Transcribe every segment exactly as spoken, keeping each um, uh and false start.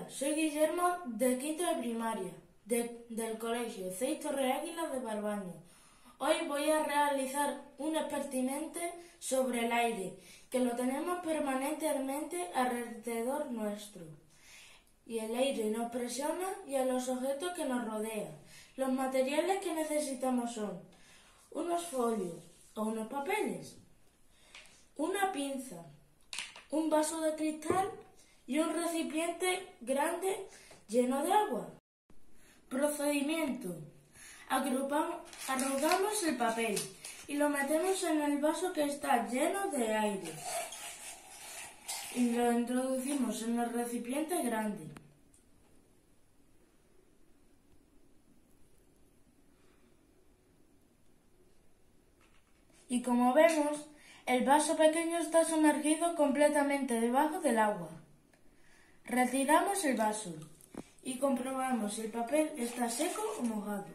soy Guillermo de quinto de primaria de, del colegio Ceís Torre Águila de Barbaño. Hoy voy a realizar un experimento sobre el aire, que lo tenemos permanentemente alrededor nuestro. Y el aire nos presiona y a los objetos que nos rodean. Los materiales que necesitamos son unos folios o unos papeles, una pinza, un vaso de cristal y un recipiente grande lleno de agua. Procedimiento. Agrupamos, arrugamos el papel y lo metemos en el vaso que está lleno de aire y lo introducimos en el recipiente grande. Y como vemos, el vaso pequeño está sumergido completamente debajo del agua. Retiramos el vaso y comprobamos si el papel está seco o mojado.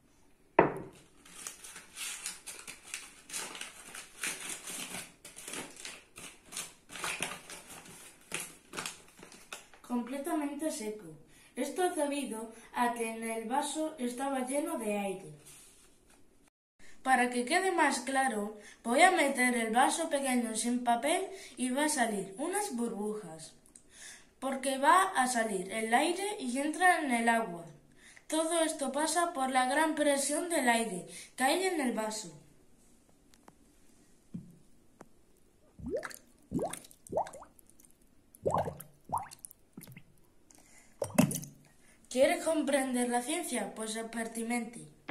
Completamente seco. Esto es debido a que en el vaso estaba lleno de aire. Para que quede más claro, voy a meter el vaso pequeño sin papel y va a salir unas burbujas, porque va a salir el aire y entra en el agua. Todo esto pasa por la gran presión del aire que hay en el vaso. ¿Quieres comprender la ciencia? Pues experimente.